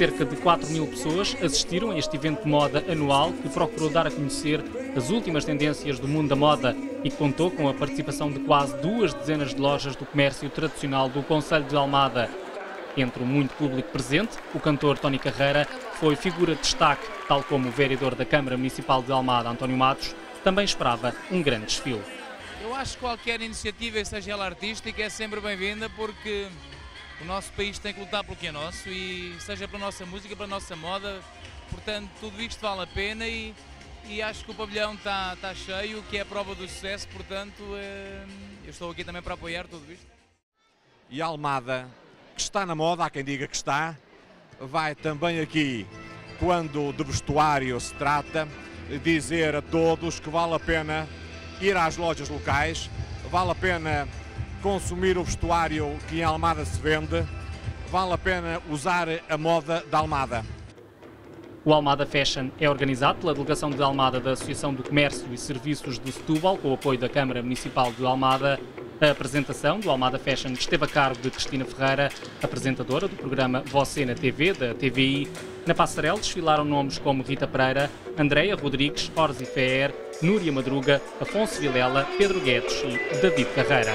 Cerca de 4.000 pessoas assistiram a este evento de moda anual que procurou dar a conhecer as últimas tendências do mundo da moda e que contou com a participação de quase 2 dezenas de lojas do comércio tradicional do concelho de Almada. Entre o muito público presente, o cantor Tony Carreira foi figura de destaque, tal como o vereador da Câmara Municipal de Almada, António Matos, também esperava um grande desfile. Eu acho que qualquer iniciativa, seja ela artística, é sempre bem-vinda porque o nosso país tem que lutar pelo que é nosso e seja pela nossa música, pela nossa moda, portanto tudo isto vale a pena e acho que o pavilhão está cheio, que é a prova do sucesso, portanto eu estou aqui também para apoiar tudo isto. E a Almada, que está na moda, há quem diga que está, vai também aqui, quando de vestuário se trata, dizer a todos que vale a pena ir às lojas locais, vale a pena consumir o vestuário que em Almada se vende, vale a pena usar a moda da Almada. O Almada Fashion é organizado pela Delegação de Almada da Associação do Comércio e Serviços de Setúbal, com o apoio da Câmara Municipal de Almada. A apresentação do Almada Fashion esteve a cargo de Cristina Ferreira, apresentadora do programa Você na TV, da TVI. Na passarela desfilaram nomes como Rita Pereira, Andreia Rodrigues, Orsi Feer, Núria Madruga, Afonso Vilela, Pedro Guedes e David Carreira.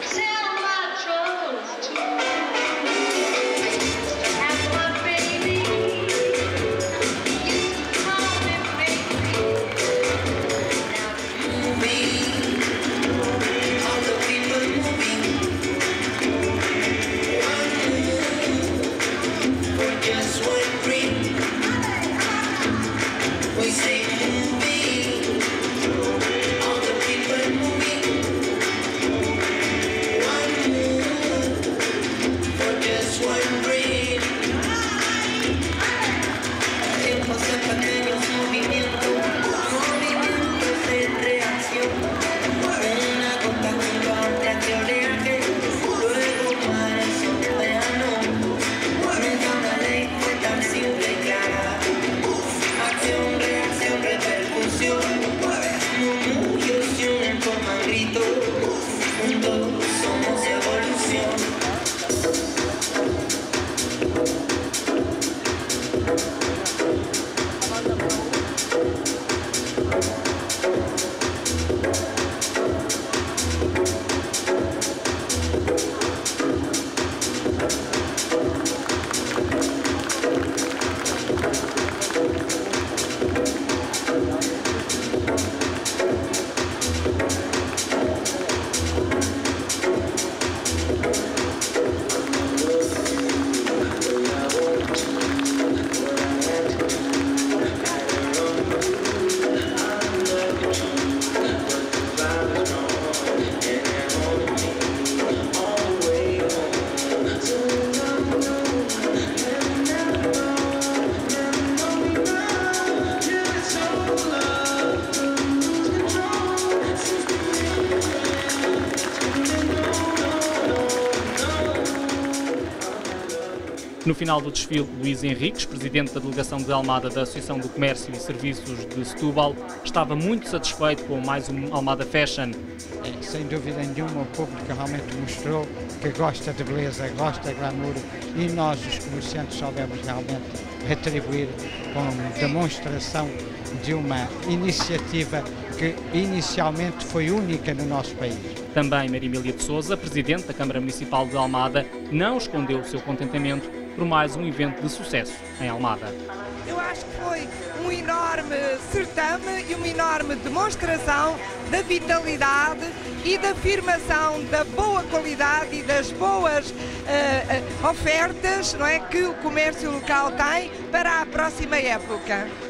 No final do desfile, Luís Henriques, presidente da Delegação de Almada da Associação do Comércio e Serviços de Setúbal, estava muito satisfeito com mais um Almada Fashion. Sem dúvida nenhuma, o público realmente mostrou que gosta de beleza, gosta de glamour e nós, os comerciantes, soubemos realmente retribuir com demonstração de uma iniciativa que inicialmente foi única no nosso país. Também Maria Emília de Sousa, presidente da Câmara Municipal de Almada, não escondeu o seu contentamento por mais um evento de sucesso em Almada. Eu acho que foi um enorme certame e uma enorme demonstração da vitalidade e da afirmação da boa qualidade e das boas ofertas, não é, que o comércio local tem para a próxima época.